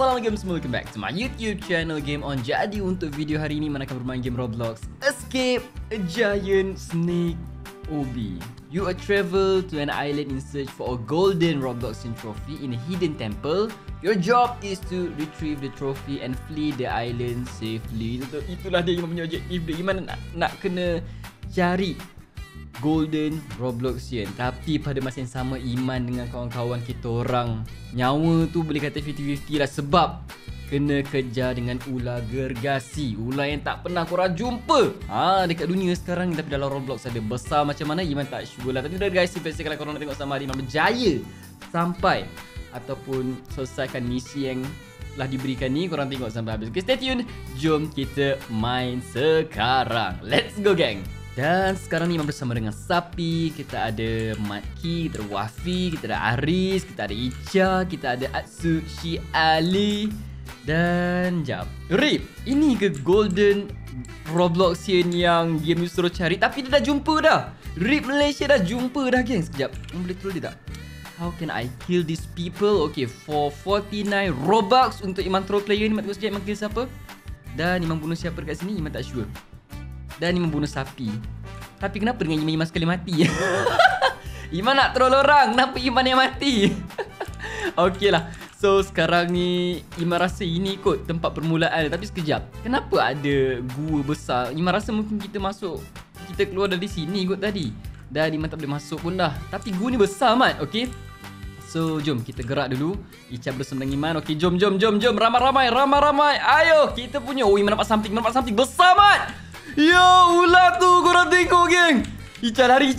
Assalamualaikum semua, welcome back to my YouTube channel Game On. Jadi untuk video hari ini mana akan bermain game Roblox Escape a Giant Snake OB. You are travel to an island in search for a golden Robloxian trophy in a hidden temple. Your job is to retrieve the trophy and flee the island safely. Itulah dia Iman punya objektif dia. Iman nak kena cari golden Robloxian. Tapi pada masa yang sama Iman dengan kawan-kawan kita orang nyawa tu boleh kata 50-50 lah. Sebab kena kejar dengan ular gergasi. Ular yang tak pernah korang jumpa dekat dunia sekarang. Tapi dalam Roblox ada. Besar macam mana Iman tak sure lah. Tapi dah guys, investasi kalau korang nak tengok sama hari Iman berjaya sampai ataupun selesaikan misi yang telah diberikan ni, korang tengok sampai habis. Okay, stay tune. Jom kita main sekarang. Let's go gang. Dan sekarang ni Iman bersama dengan Sapi. Kita ada Matki, kita ada Wafi, kita ada Aris, kita ada Icha, kita ada Atsushi Ali. Dan jap, Rip, ini ke golden Robloxian yang game you suruh cari? Tapi dia dah jumpa dah. Rip Malaysia dah jumpa dah geng. Sekejap, boleh troll dia tak? How can I kill these people? Okay, for 49 Robux untuk Iman troll player ni. Iman tengok sekejap Iman kill siapa. Dan Iman bunuh siapa dekat sini Iman tak sure. Dan Iman bunuh Sapi. Tapi kenapa dengan Iman sekali mati? Iman nak troll orang, kenapa Iman yang mati? Okey lah. So sekarang ni Iman rasa ini kot tempat permulaan. Tapi sekejap, kenapa ada gua besar? Iman rasa mungkin kita masuk, kita keluar dari sini kot tadi. Dan Iman tak boleh masuk pun dah. Tapi gua ni besar Mat. Okey, so jom kita gerak dulu. Icha bersama dengan Iman. Okey, jom. Ramai. Ayo kita punya. Oh, Iman nampak something besar Mat. Yo, ular tu korang tengok geng. Icha lari.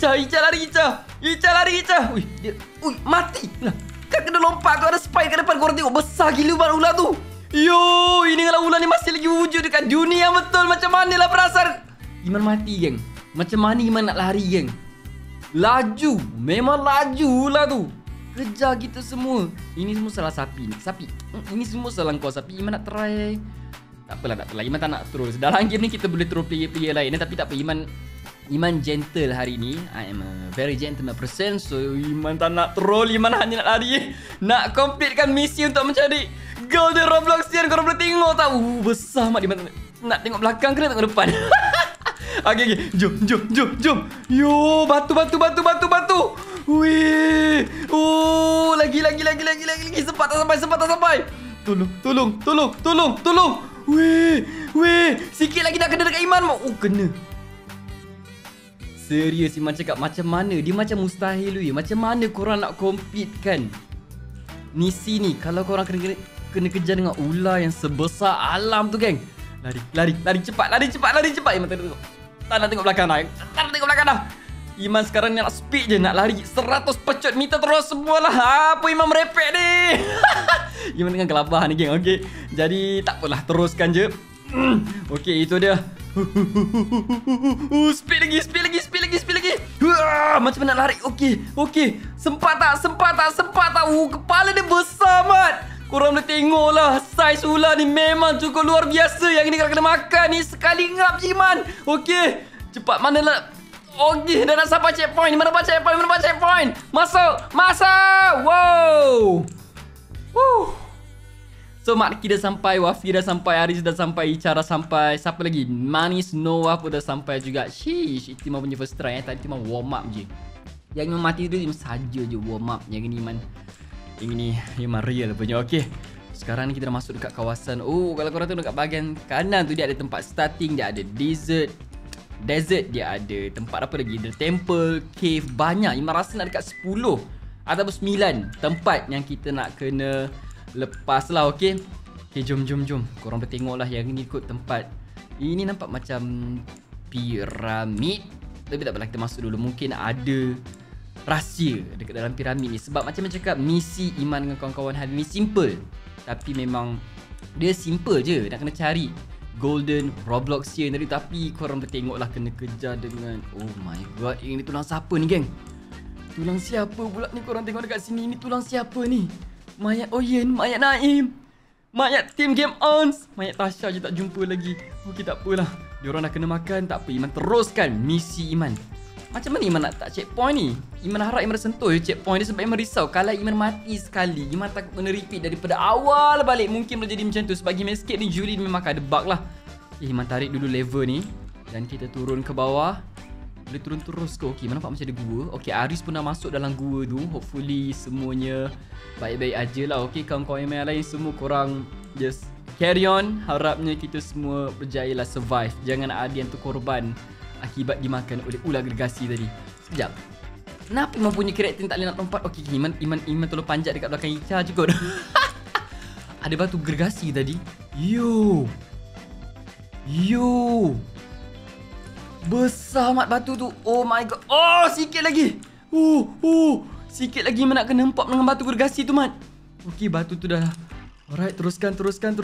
Ui, dia mati. Lah, kan kena lompat tu, ada spike ke depan. Korang tengok besar gila banget ular tu. Yo, ini kalau ular ni masih lagi wujud dekat dunia betul. Macam mana lah perasaan Iman mati geng. Macam mana Iman nak lari geng. Laju, memang laju ular tu. Kejar kita semua. Ini semua salah Sapi ni. Ini semua salah kau Sapi. Iman nak try. Tak apalah. Iman tak nak terus. Dalam game ni kita boleh terus player lain. Tapi tak apa. Iman gentle hari ni. I am a very gentleman person. So Iman tak nak troll. Iman hanya nak lari. Nak completekan misi untuk mencari golden Robloxian. Korang boleh tengok tak? Besar mat. Iman nak tengok belakang ke nak tengok depan? Okay. Jom. Yo, batu. Wih. Oh, lagi. Sempat tak sampai. Tolong. Weh, sikit lagi nak kena dekat Iman. Oh, kena. Serius Iman cakap macam mana? Dia macam mustahil weh. Macam mana korang nak compete kan misi ni kalau korang kena kejar dengan ular yang sebesar alam tu geng. Lari cepat. Iman tak nak tengok belakang dah. Iman sekarang ni nak speed je, nak lari 100 pecut meter terus semualah. Apa Iman merepek ni? Iman dengan gelabah ni geng. Okey, jadi tak apalah, teruskan je. Okey, itu dia. Speed lagi. Macam mana nak lari? Okey. Sempat tak? Kepala dia besar mat. Korang boleh tengok lah. Saiz ular ni memang cukup luar biasa. Yang ni kalau kena makan ni sekali ngap je Iman. Okey, cepat mana lah. Okey, dah nak sampai checkpoint. Mana dapat checkpoint? Masuk. Wow. So Matki dah sampai, Wafi dah sampai, Aris dah sampai, Icha dah sampai. Siapa lagi? Manis Noah pun dah sampai juga. Sheesh, itu Iman punya first try. Tadi Iman warm up je. Yang Iman mati tu Iman saja je warm up. Yang ini Iman real punya. Okey, sekarang ni kita dah masuk dekat kawasan. Oh, kalau korang tengok dekat bahagian kanan tu, dia ada tempat starting, dia ada desert, dia ada tempat apa lagi, ada temple, cave, banyak. Iman rasa nak dekat 10 ataupun 9 tempat yang kita nak kena lepas lah. Okay, jom. Korang boleh tengok lah yang ni kot tempat. Ini nampak macam piramid. Tapi tak apalah, kita masuk dulu. Mungkin ada rahsia dekat dalam piramid ni. Sebab macam cakap, misi Iman dengan kawan-kawan hari ni simple. Tapi memang dia simple je. Nak kena cari golden Robloxian tadi. Tapi korang boleh tengok lah, kena kejar dengan, oh my god, ini tulang siapa ni geng? Tulang siapa pula ni? Korang tengok dekat sini. Ini tulang siapa ni? Mayat Oyen, mayat Naim, mayat Team Game On, mayat Tasha je tak jumpa lagi. Okey, tak apalah, diorang dah kena makan. Tak apa, Iman teruskan misi Iman. Macam mana Iman nak tak checkpoint ni? Iman harap Iman sentuh je checkpoint dia sebab Iman risau. Kalau Iman mati sekali, Iman takut kena repeat daripada awal balik. Mungkin boleh jadi macam tu. Sebab game escape ni Julie memang ada bug lah. Okay, Iman tarik dulu lever ni. Dan kita turun ke bawah. Boleh turun terus ke? Okay, Iman nampak macam ada gua. Okay, Aris pun dah masuk dalam gua tu. Hopefully semuanya baik-baik aje lah. Okay, kawan-kawan yang lain semua korang just carry on. Harapnya kita semua berjaya lah survive. Jangan ada yang terkorban akibat dimakan oleh ular gergasi tadi. Sekejap. Kenapa Iman punya karakter tak boleh nak lompat? Okey, Iman tolong panjat dekat belakang Ica je kot. Ada batu gergasi tadi. Yo. Besar amat batu tu. Oh my god. Oh, sikit lagi. Sikit lagi Iman nak kena empap dengan batu gergasi tu, Mat. Okey, batu tu dah. Alright, teruskan.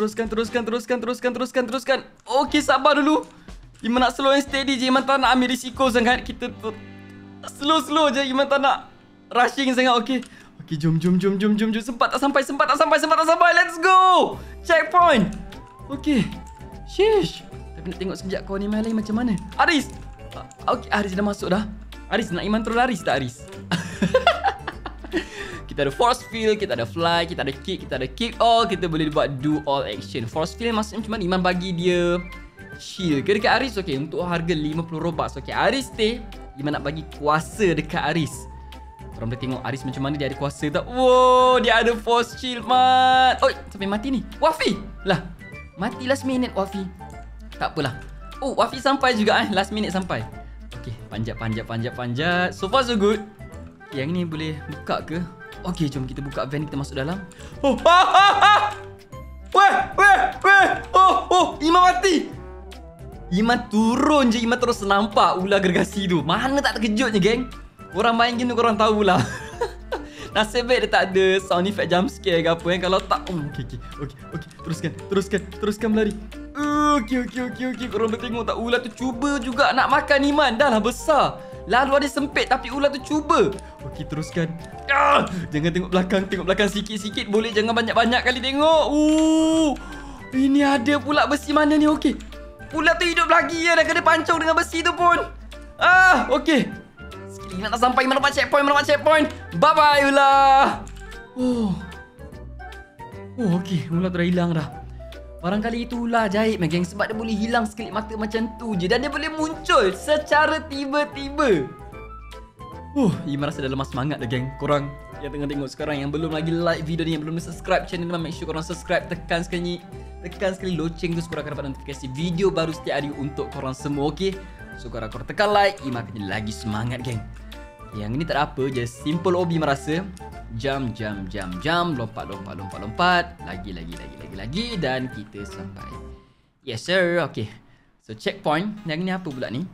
Okey, sabar dulu. Iman nak slow and steady je. Iman tak nak ambil risiko sangat. Kita slow je. Iman tak nak rushing sangat. Okey, jom. Sempat tak sampai. Let's go. Checkpoint. Okey. Sheesh. Tapi nak tengok sekejap kawan Iman lain macam mana. Aris. Okey, Aris dah masuk dah. Aris nak Iman terus lari tak, Aris? Kita ada force field, kita ada fly, kita ada kick all. Kita boleh buat do all action. Force field maksudnya macam mana? Iman bagi dia shield ke dekat Aris. Okay, untuk harga 50 Robux. Okay, Aris stay. Iman nak bagi kuasa dekat Aris. Korang boleh tengok Aris macam mana dia ada kuasa tak. Wow, dia ada force shield, Mat. Oi, sampai mati ni. Wafi. Lah, mati last minute Wafi. Tak apalah. Oh, Wafi sampai juga last minute sampai. Okay, panjat. So far so good. Yang ni boleh buka ke? Okay, jom kita buka van, kita masuk dalam. Iman mati. Iman turun je, Iman terus nampak ular gergasi tu. Mana tak terkejutnya, geng. Korang main game tu korang tahulah. Nasib baik dia tak ada sound effect jump scare ke apa kan. Kalau tak, okay. Teruskan berlari. Okay. Korang boleh tengok tak, ular tu cuba juga nak makan Iman. Dah lah besar. Lalu ada sempit tapi ular tu cuba. Okay, teruskan. Jangan tengok belakang sikit-sikit. Boleh jangan banyak-banyak kali tengok. Ini ada pula besi mana ni. Okay, ular tu hidup lagi ya. Dah kena pancung dengan besi tu pun. Okay. Sekali nak sampai. Iman dapat checkpoint. Bye-bye ular. Okay. Ular tu dah hilang dah. Barangkali itu ular ajaib, geng. Sebab dia boleh hilang sekelip mata macam tu je. Dan dia boleh muncul secara tiba-tiba. Iman rasa dah lemah semangat dah, geng. Korang yang tengah tengok sekarang, yang belum lagi like video ni, yang belum subscribe channel ni, make sure korang subscribe. Tekan sekali loceng tu supaya korang dapat notifikasi video baru setiap hari untuk korang semua, okay? So korang tekan like, Iman akan jadi lagi semangat, geng. Yang ini tak ada apa, just simple OB merasa. Jump, lompat. Lagi dan kita sampai. Yes sir, okay. So checkpoint, yang ni apa pula ni?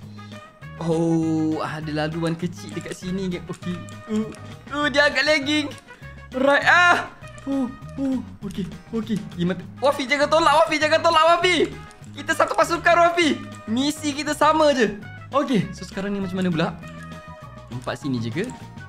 Oh, ada laluan kecil dekat sini, geng. Okay. Dia agak lagging. Right, Okay. Wafi jangan tolak, Wafi. Kita satu pasukan, Wafi. Misi kita sama je. Okay, so sekarang ni macam mana pula? Lompat sini je ke?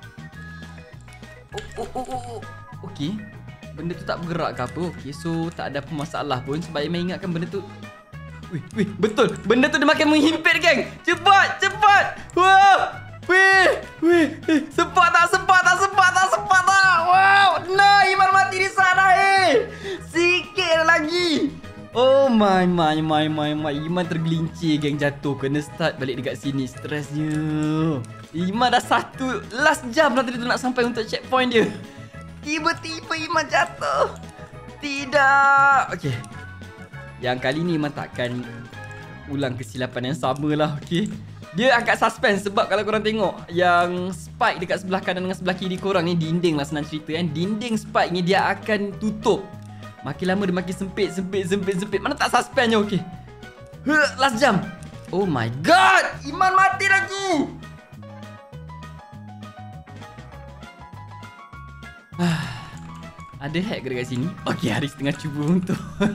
Okay. Benda tu tak bergerak ke apa? Okay, so tak ada apa masalah pun. Sebab Iman ingatkan benda tu. Wih, betul. Benda tu dia makin menghimpit, geng. Cepat. Wah. Wih. Sempat tak? Wow. No, Iman mati di sana, sikit lagi. Oh my. Iman tergelincir, geng. Jatuh. Kena start balik dekat sini. Stresnya. Iman dah last jam dah tadi tu nak sampai untuk checkpoint dia. Tiba-tiba Iman jatuh. Tidak. Okay. Yang kali ni Iman takkan ulang kesilapan yang sama lah. Okay. Dia agak suspense sebab kalau korang tengok yang spike dekat sebelah kanan dengan sebelah kiri korang ni, dinding lah senang cerita kan. Dinding spike ni dia akan tutup. Makin lama dia makin sempit. Mana tak suspense je. Okay. Last jam. Oh my god. Iman mati lagi. Ada hack ke dekat sini? Okay, Aris tengah cuba untuk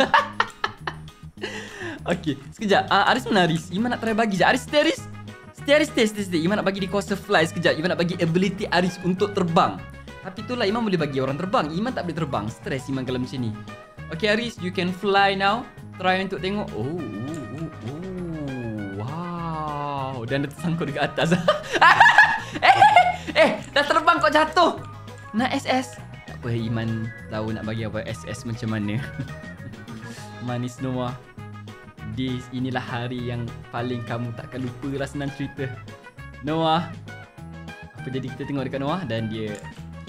okay, sekejap. Aris mana Aris? Iman nak try bagi je. Aris stay. Iman nak bagi dia kuasa fly sekejap. Iman nak bagi ability Aris untuk terbang. Tapi itulah Iman boleh bagi orang terbang. Iman tak boleh terbang. Stress Iman kalau macam ni. Okay Aris, you can fly now. Try untuk tengok. Wow. Dan dia tersangkut dekat atas. Dah terbang kok jatuh. Nak SS. Tak apa, Iman tahu nak bagi apa SS macam mana. Manis Noah. Inilah hari yang paling kamu takkan lupa lah, senang cerita. Noah. Apa jadi kita tengok dekat Noah dan dia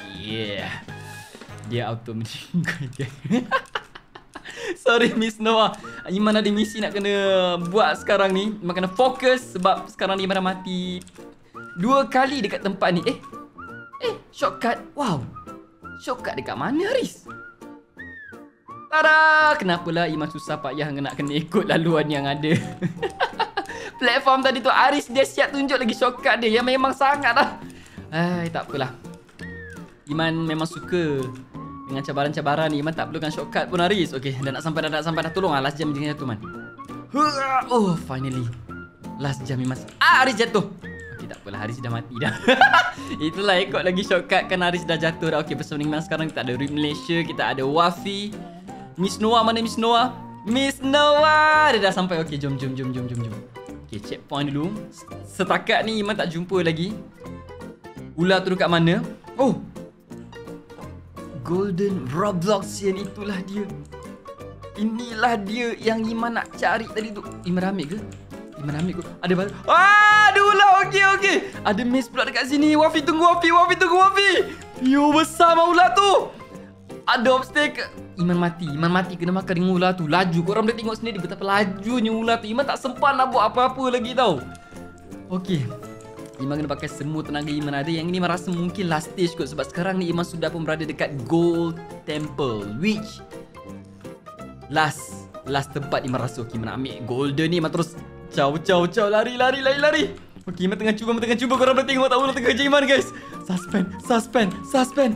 dia auto meninggal. Sorry Miss Noah, Iman ada misi nak kena buat sekarang ni. Iman kena fokus sebab sekarang ni Iman dah mati 2 kali dekat tempat ni. Shortcut. Wow, shortcut dekat mana Haris? Tada! Kenapalah Iman susah payah nak kena ikut laluan yang ada. Platform tadi tu Haris dia siap tunjuk lagi shortcut dia yang memang sangat lah. Tak apalah. Iman memang suka dengan cabaran-cabaran ni. Iman tak perlukan shortcut pun Haris. Okay, dah nak sampai dah tolong lah. Last jam jangan jatuh man. Oh, finally. Last jam Iman. Haris jatuh. Okay, tak apalah, Haris dah mati dah. Itulah ikut lagi shortcut kan Haris dah jatuh dah. Okay, bersama Iman sekarang kita ada Rip Malaysia, kita ada Wafi. Miss Noah, mana Miss Noah? Miss Noah! Dia dah sampai. Okay, jom. Okay, checkpoint dulu. Setakat ni Iman tak jumpa lagi. Ular tu dekat mana? Oh, Golden Robloxian, itulah dia. Inilah dia yang Iman nak cari tadi tu. Iman ambil ke? Ada bal. Ada ular. Okay. Ada miss pula dekat sini. Wafi tunggu Wafi. Yo, besar mah ular tu. Ada obstacle. Iman mati kena makan dengan ular tu. Laju, korang boleh tengok sendiri betapa lajunya ular tu. Iman tak sempat nak buat apa-apa lagi tau. Okay, Iman kena pakai semua tenaga Iman ada. Yang ini Iman rasa mungkin last stage kot. Sebab sekarang ni Iman sudah pun berada dekat Gold Temple, which last tempat Iman rasa. Okay, Iman nak ambil golden ni. Iman terus Ciao, lari. Okay, Iman tengah cuba. Korang boleh tengok tak ular tengah kejar Iman guys. Suspend.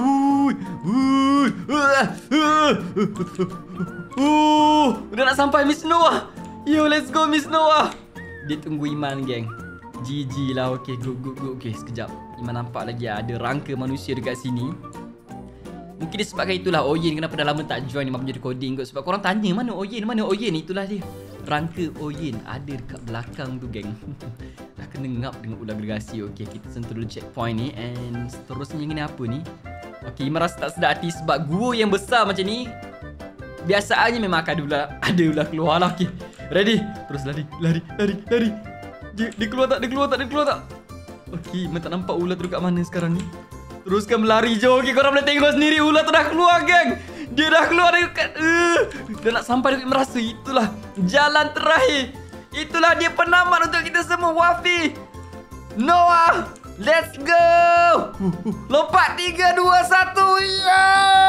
Udah nak sampai Miss Noah. Yo, let's go Miss Noah. Dia tunggu Iman geng. GG lah. Okay, go. Okay, sekejap. Iman nampak lagi ada rangka manusia dekat sini. Mungkin disebabkan itulah Oyen kenapa dah lama tak join Iman punya recording kot. Sebab korang tanya mana Oyen. Itulah dia. Rangka Oyen ada dekat belakang tu geng. Dah kena ngap dengan ular gergasi. Okay, kita sentuh dulu checkpoint ni. And seterusnya ni apa ni? Okay, Iman rasa tak sedap hati sebab gua yang besar macam ni biasaannya memang akan ada ular keluar lah. Okay, ready? Terus lari. Dia keluar tak? Okay, Iman tak nampak ular tu dekat mana sekarang ni. Teruskan berlari je. Okay, korang boleh tengok sendiri ular tu dah keluar geng. Dia dah keluar dekat dah nak sampai dekat. Merasa itulah jalan terakhir. Itulah dia penamat untuk kita semua. Wafi, Noah, let's go. Lompat 3, 2, 1. Ya!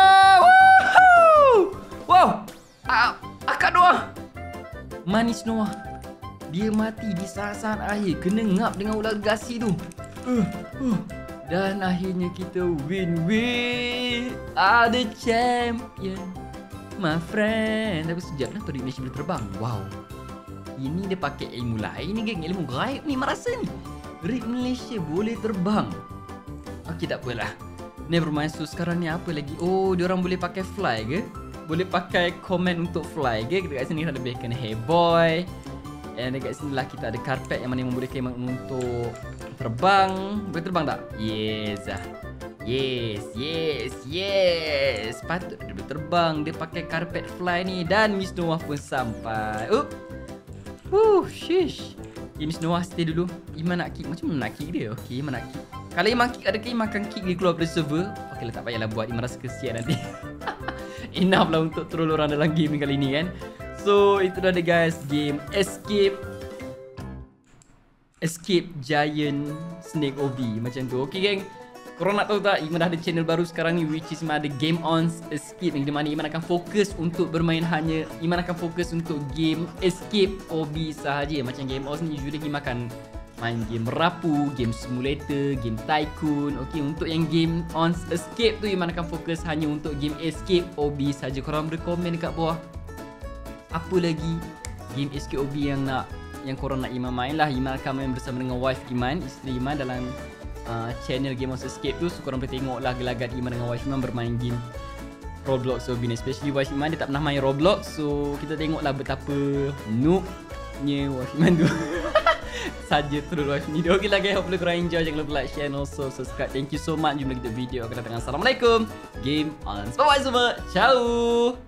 Wow. Akak Noah. Manis Noah. Dia mati di saat-saat akhir. Kena ngap dengan ular gergasi tu. Dan akhirnya kita win. We are the champion, my friend. Tapi sekejap, kenapa Rip Malaysia boleh terbang? Wow, ini dia pakai ilmu lain ni geng. Ilmu gaib ni merasa ni. Rip Malaysia boleh terbang. Okay, tak apalah. Never mind. So sekarang ni apa lagi? Oh, diorang boleh pakai fly ke? Boleh pakai command untuk fly ke? Dekat sini kita lebihkan hey boy. Dan dekat sini lah kita ada karpet yang mana membolehkan untuk terbang. Boleh terbang tak? Yes. Patut dia boleh terbang. Dia pakai karpet fly ni. Dan Miss Noah pun sampai. Shish. Okay, Miss Noah stay dulu. Iman nak kick. Macam mana nak kick dia? Okay, Iman nak kick. Kalau Iman kick, adakah Iman akan kick dia keluar dari server? Okay lah, tak payahlah buat. Iman rasa kesian nanti. Enough lah untuk troll orang dalam game kali ni kan. So itu dah dia guys, game Escape Giant Snake OB macam tu. Okay geng, korang nak tahu tak, Iman dah ada channel baru sekarang ni, which is Iman ada Game On Escape, yang di mana Iman akan fokus untuk bermain Iman akan fokus untuk game Escape OB sahaja. Macam Game On ni usually Iman akan main game merapu, game simulator, game tycoon. Okay, untuk yang Game On Escape tu Iman akan fokus hanya untuk game Escape OB sahaja. Korang boleh komen dekat bawah apa lagi game Escape OB yang korang nak Iman main lah. Iman akan main bersama dengan wife Iman, isteri Iman, dalam channel Game On Escape tu. So korang boleh tengok lah gelagat Iman dengan wife Iman bermain game Roblox OB ni. Especially wife Iman, dia tak pernah main Roblox. So kita tengok lah betapa noobnya wife Iman tu. saja terus watch video. Okay lah guys, hopefully korang enjoy. Jangan lupa like, share and also subscribe. Thank you so much. Jumpa lagi di video akan datang. Assalamualaikum. Game on. Bye bye semua. Ciao.